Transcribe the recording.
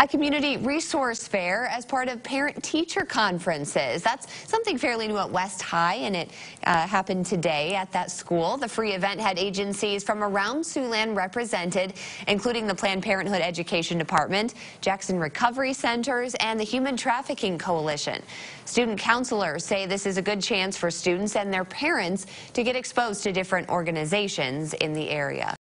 A community resource fair as part of parent-teacher conferences. That's something fairly new at West High, and it happened today at that school. The free event had agencies from around Siouxland represented, including the Planned Parenthood Education Department, Jackson Recovery Centers, and the Human Trafficking Coalition. Student counselors say this is a good chance for students and their parents to get exposed to different organizations in the area.